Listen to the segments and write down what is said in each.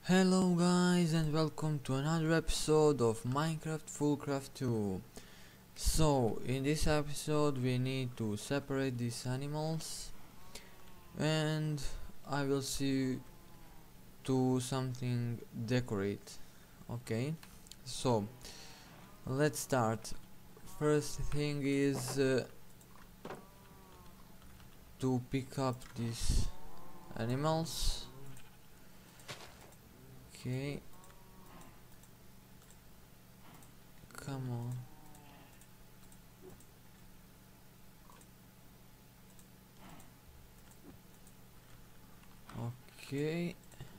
Hello guys and welcome to another episode of Minecraft Fullcraft 2. So in this episode we need to separate these animals and I will see to something decorate. Okay, so let's start. First thing is to pick up these animals. Okay, come on. Okay,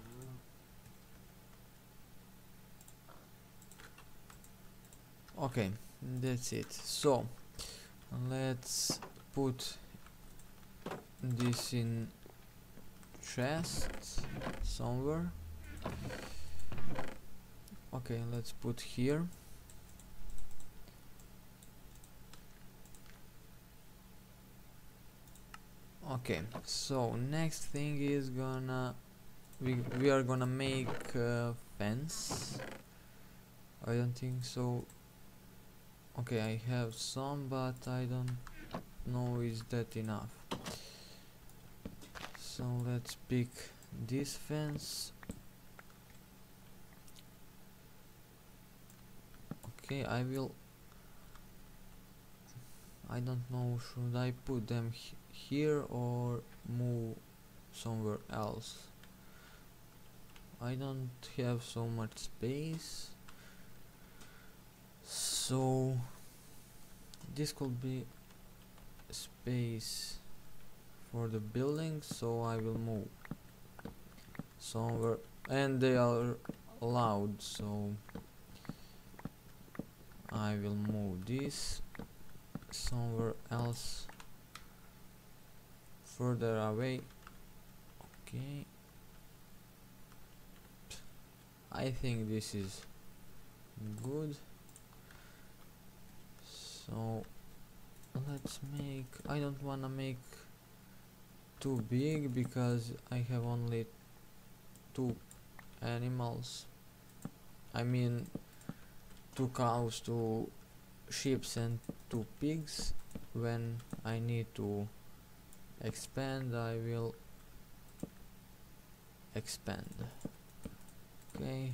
okay, that's it. So let's put this in chest somewhere. Okay, let's put here. Okay, so next thing is we are gonna make a fence. I don't think so. Okay, I have some, but I don't know is that enough. So let's pick this fence. Okay, I don't know, should I put them here or move somewhere else? I don't have so much space, so this could be space for the building, so I will move somewhere, and they are loud, so I will move this somewhere else further away. Okay, I think this is good. So let's make, I don't wanna make too big because I have only two animals. I mean 2 cows, 2 sheep and 2 pigs. When I need to expand, I will expand. Okay,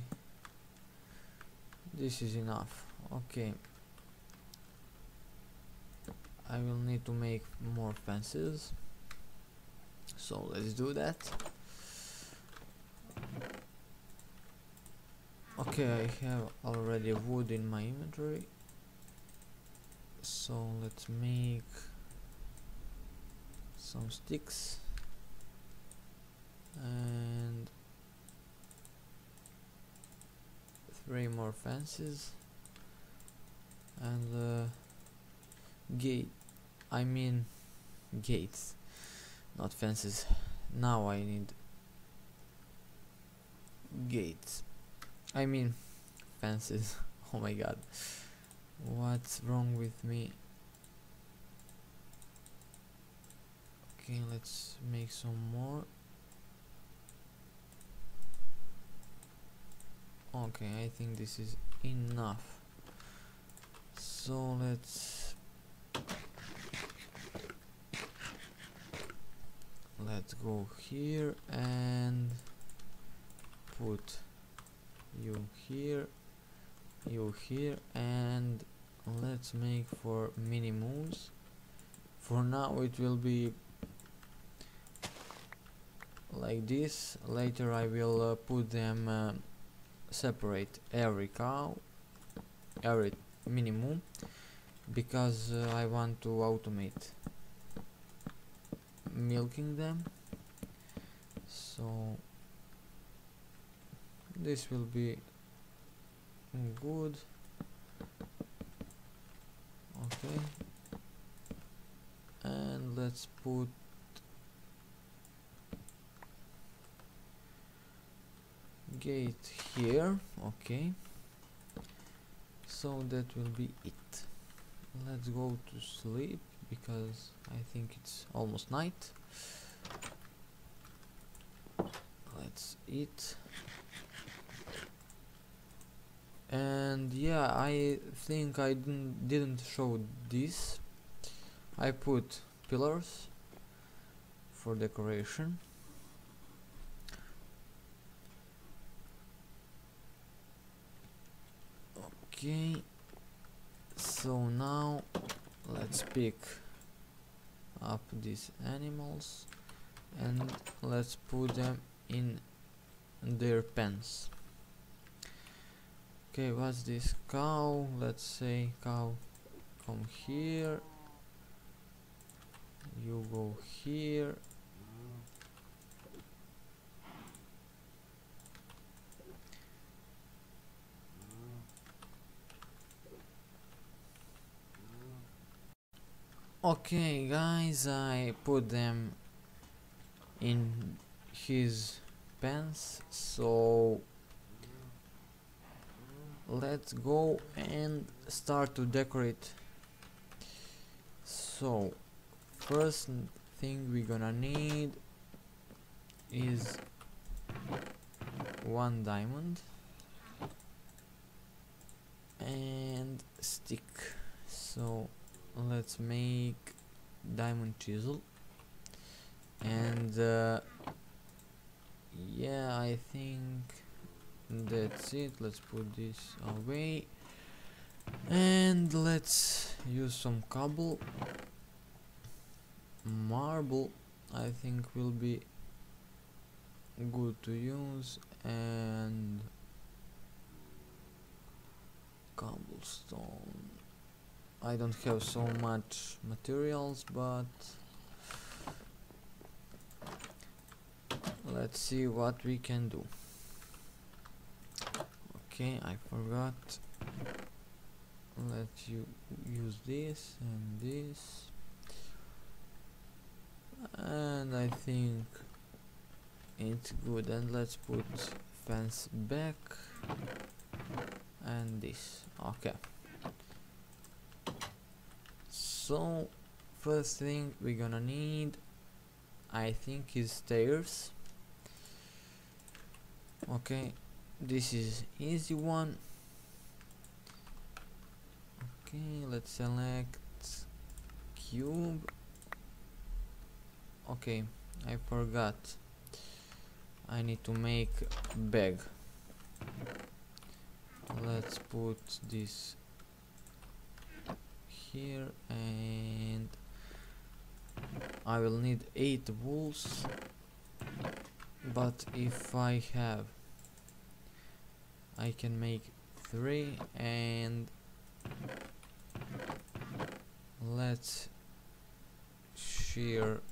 this is enough. Okay, I will need to make more fences, so let's do that. Okay, I have already wood in my inventory, so let's make some sticks and 3 more fences and gates, not fences. Now I need gates, I mean fences. Oh my god, what's wrong with me? Okay, let's make some more. Okay, I think this is enough, so let's go here and put you here, you here, and let's make for mini moons. For now it will be like this. Later I will put them separate every cow, every mini moon, because I want to automate milking them, so this will be good. Okay, and let's put gate here. Okay, so that will be it. Let's go to sleep because I think it's almost night. Let's eat. And yeah, I think I didn't show this. I put pillars for decoration. Okay, so now let's pick up these animals and let's put them in their pens. Okay, what's this? Cow. Let's say cow, come here, you go here. Okay guys, I put them in his pens, so let's go and start to decorate. So first thing we're gonna need is one diamond and stick. So let's make diamond chisel, and yeah, I think that's it. Let's put this away and let's use some cobble. Marble I think will be good to use, and cobblestone. I don't have so much materials, but let's see what we can do. Okay, I forgot. Let you use this and this, and I think it's good. And let's put fence back and this. Okay, so first thing we're gonna need, I think, is stairs. Okay, this is easy one. Okay, let's select cube. Okay, I forgot, I need to make bag. Let's put this here, and I will need 8 wools, but if I have, I can make 3, and let's shear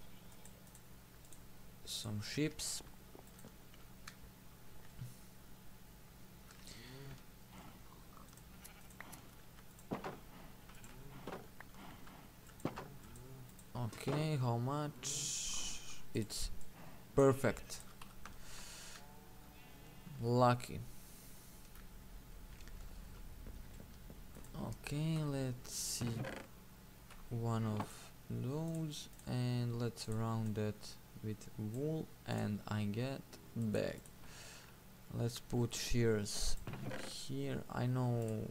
some sheeps. Okay, how much? It's perfect. Lucky. Okay, let's see one of those, and let's round that with wool, and I get bag. Let's put shears here. I know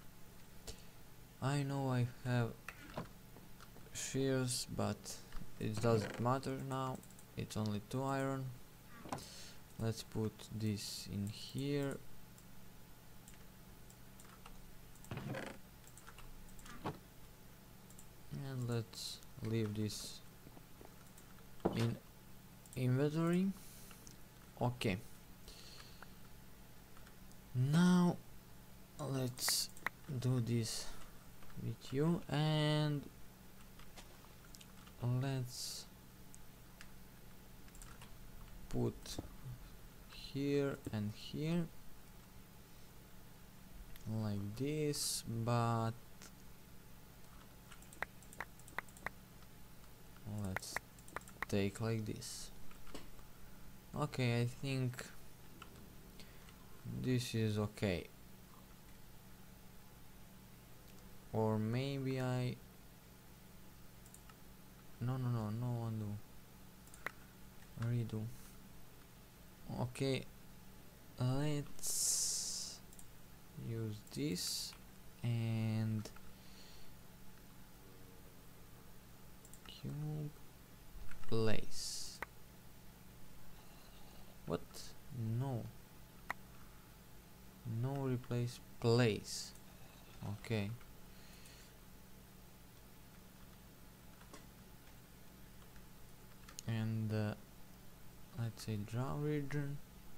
I have shears, but it doesn't matter now, it's only 2 iron. Let's put this in here, and let's leave this in inventory. Okay, now let's do this with you, and let's put here and here like this, but let's take like this. Okay, I think this is okay, or maybe no undo, redo. Okay, let's use this and cube place. What? No, replace place. Okay, and let's say draw region.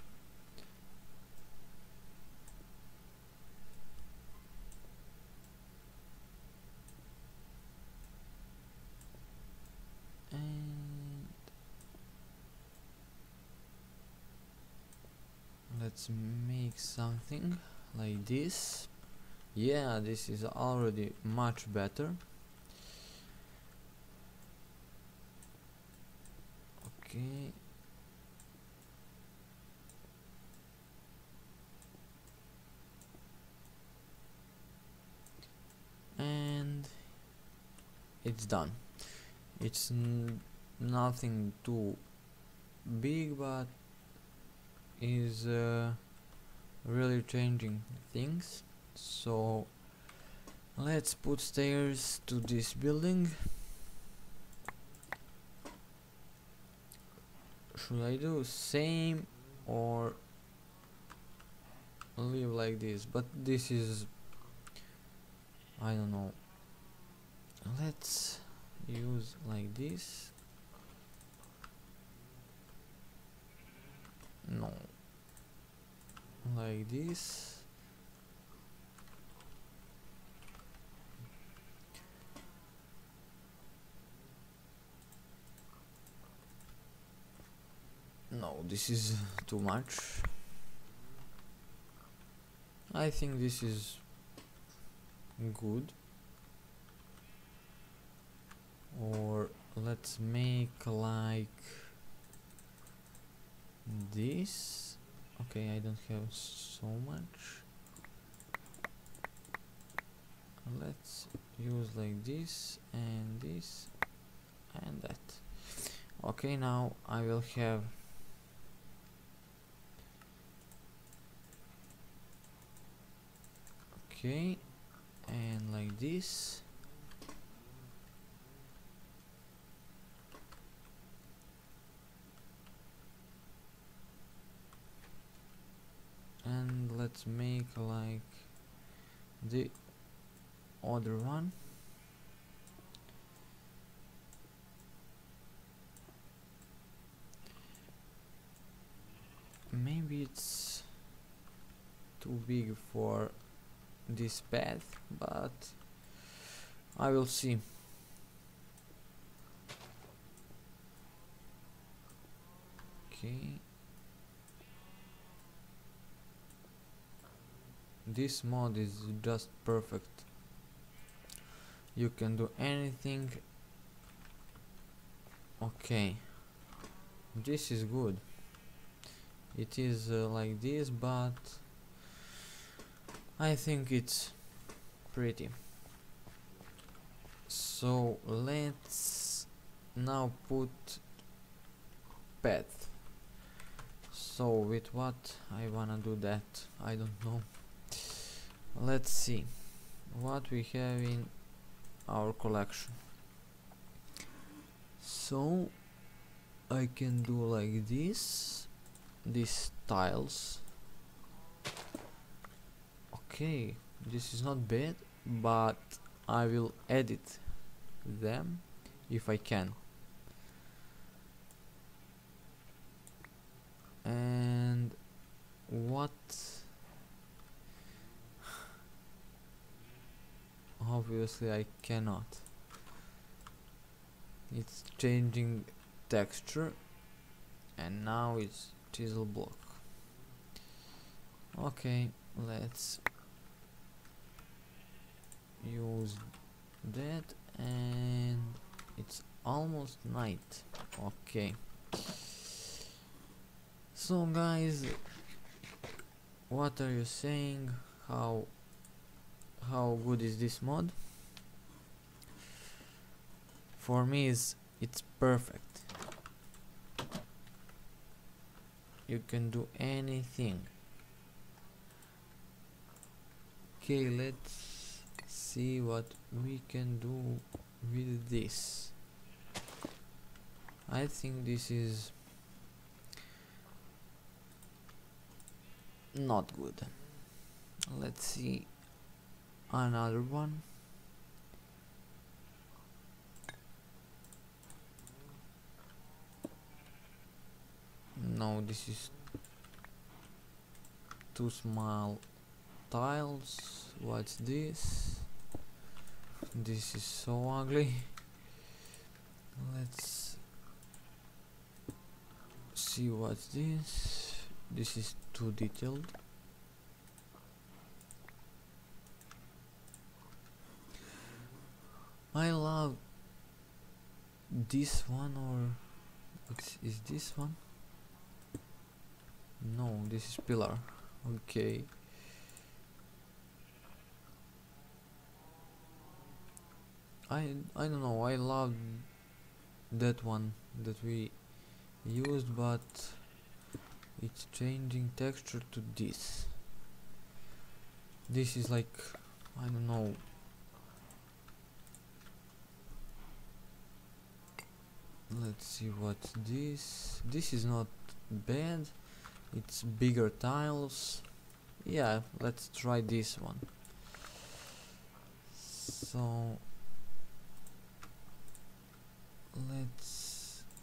And let's make something like this. Yeah, this is already much better. Okay, and it's done. It's nothing too big, but is really changing things. So let's put stairs to this building. Should I do same or leave like this? But this is, I don't know. Let's use like this. No, like this. No, this is too much. I think this is good. Or let's make like this. Okay, I don't have so much. Let's use like this and this and that. Okay, now I will have okay, and like this. And let's make like the other one. Maybe it's too big for this path, but I will see. Okay, this mod is just perfect. You can do anything. Okay, this is good. It is like this, but I think it's pretty. So let's now put path. So with what I wanna do that, I don't know. Let's see what we have in our collection. So I can do like this, these tiles. Okay, this is not bad, but I will edit them if I can. And what? Obviously I cannot. It's changing texture, and now it's chisel block. Okay, let's use that, and it's almost night. Okay, so guys, what are you saying? How good is this mod? For me it's perfect. You can do anything. Okay, let's see what we can do with this. I think this is not good. Let's see another one. No, this is too small tiles. What's this? This is so ugly. Let's see what's this. This is too detailed. I love this one, or is this one? No, this is pillar. Okay. I don't know, I love that one that we used, but it's changing texture to this. This is like, I don't know. Let's see what's this. This is not bad. It's bigger tiles. Yeah, let's try this one. So let's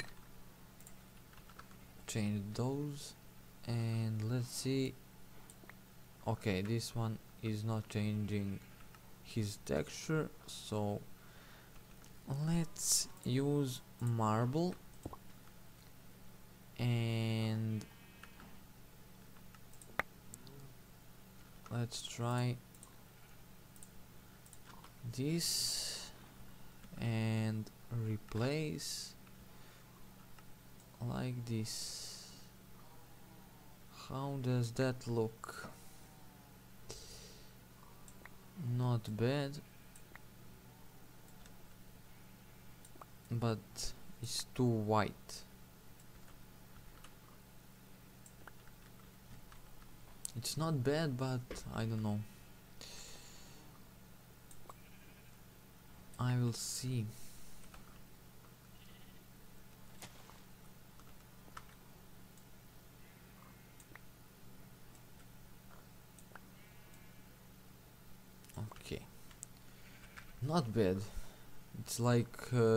change those and let's see. Okay, this one is not changing his texture, so let's use marble and let's try this and replace like this. How does that look? Not bad, but it's too white. It's not bad, but I don't know. I will see. Okay, not bad. It's like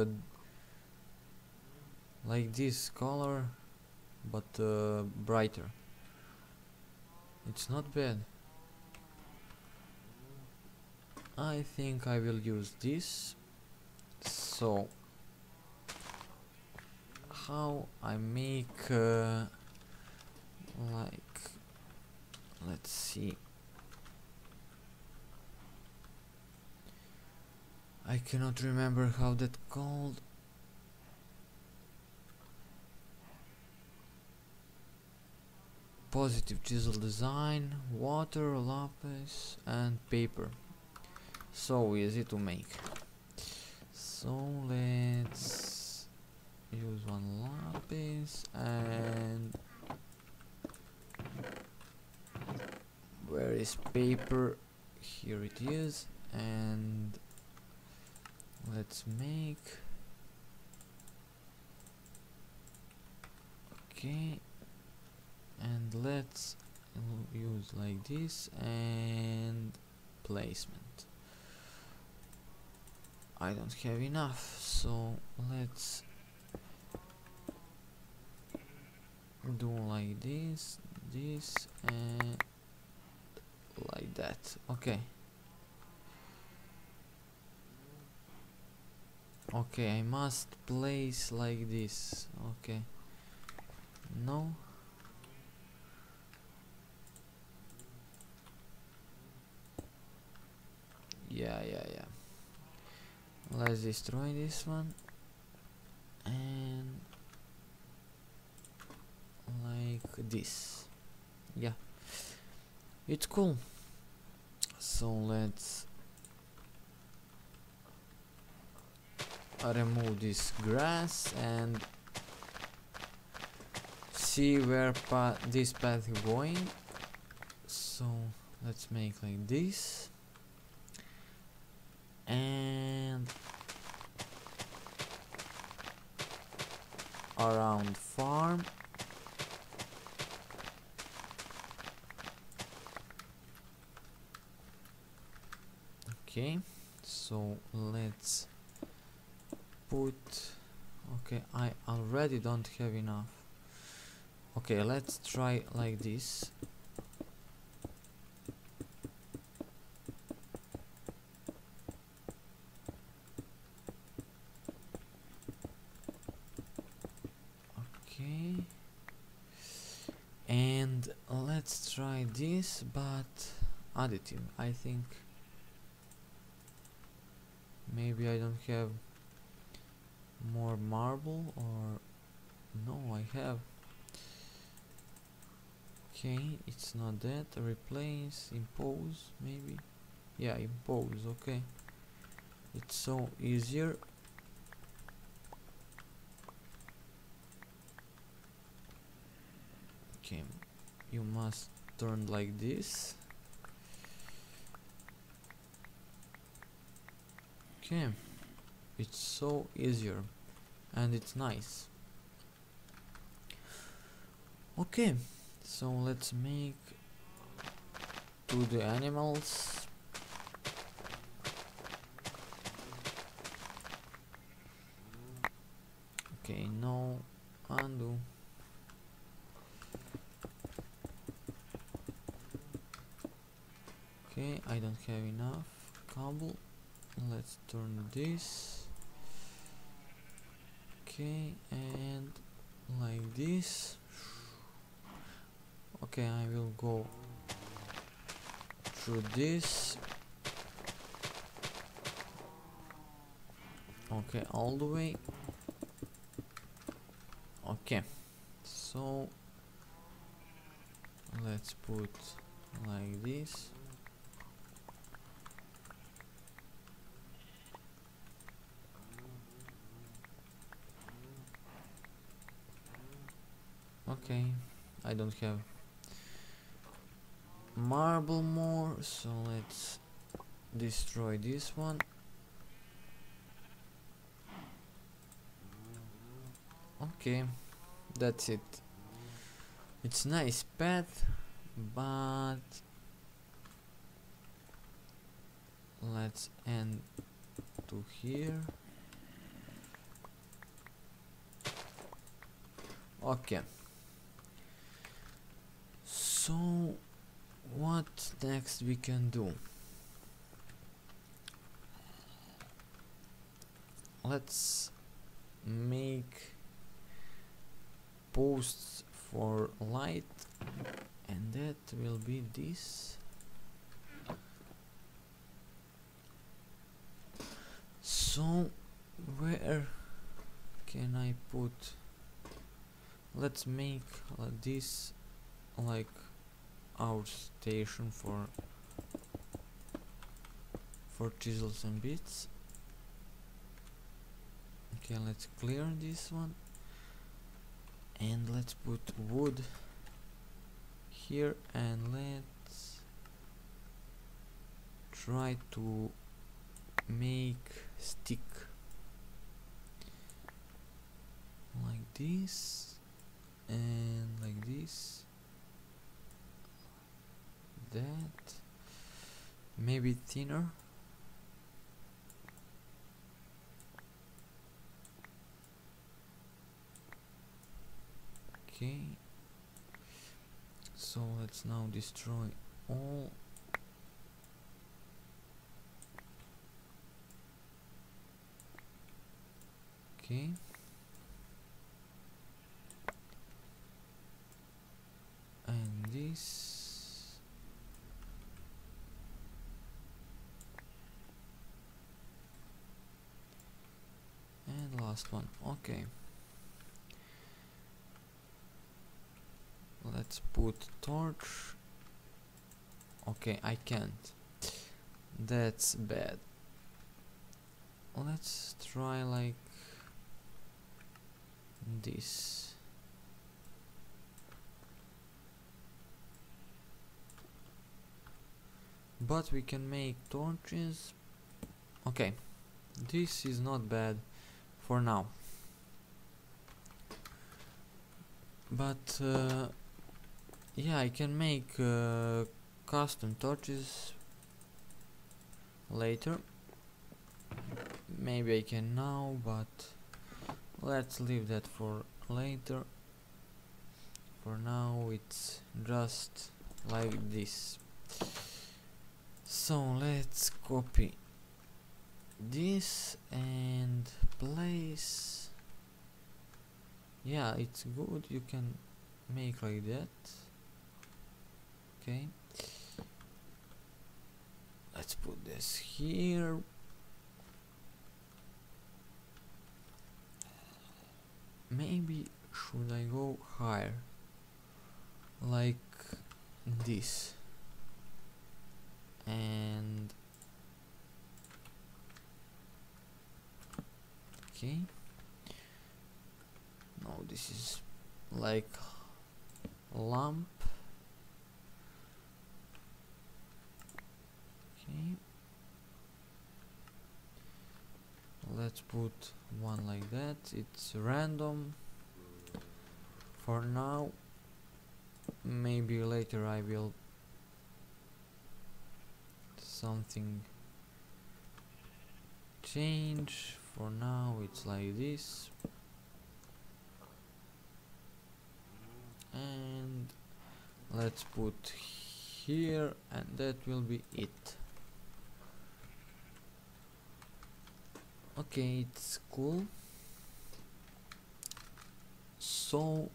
this color, but brighter. It's not bad. I think I will use this. So how I make like, let's see, I cannot remember how that called. Positive chisel design, water, lapis and paper. So easy to make. So let's use one lapis and where is paper? Here it is, and let's make, okay, and let's use like this and placement. I don't have enough, so let's do like this, and like that. Okay. Okay, I must place like this. Okay. No. Yeah. Let's destroy this one and like this. Yeah, it's cool. So let's remove this grass and see where this path is going. So let's make like this. and around farm. Okay, so let's put, okay, I already don't have enough. Okay, let's try like this. Okay, and let's try this, but additive. I think maybe I don't have more marble, or no, I have. Okay, it's not that. Replace, impose, maybe. Yeah, impose. Okay, it's so easier. Okay, you must turn like this. Okay, it's so easier and it's nice. Okay, so let's make to the animals. Okay, no, undo. Okay, I don't have enough cobble. Let's turn this. Okay, and like this. Okay, I will go through this. Okay, all the way. Okay, so let's put like this. Okay, I don't have marble more, so let's destroy this one. Okay, that's it. It's nice path, but let's end to here. Okay, so what next we can do? Let's make posts for light, and that will be this. So where can I put? Let's make this like our station for chisels and bits. Okay, let's clear this one, and let's put wood here, and let's try to make stick like this, and like this, that, maybe thinner. Okay, so let's now destroy all. Okay, and this, and last one. Okay, let's put torch. Okay, I can't, that's bad. Let's try like this. But we can make torches. Okay, this is not bad for now, but yeah, I can make custom torches later. Maybe I can now, but let's leave that for later. For now it's just like this. So let's copy this and place. Yeah, it's good, you can make like that. Okay, let's put this here. Maybe should I go higher, like this, and okay, no, this is like lamp. Okay, let's put one like that. It's random for now. Maybe later I will something change. For now it's like this, and let's put here, and that will be it. Okay, it's cool. So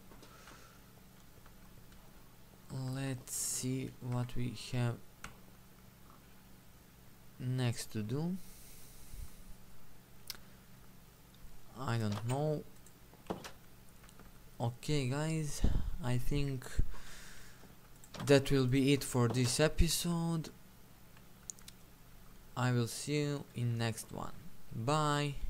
let's see what we have next to do. I don't know. Okay guys, I think that will be it for this episode. I will see you in next one. Bye.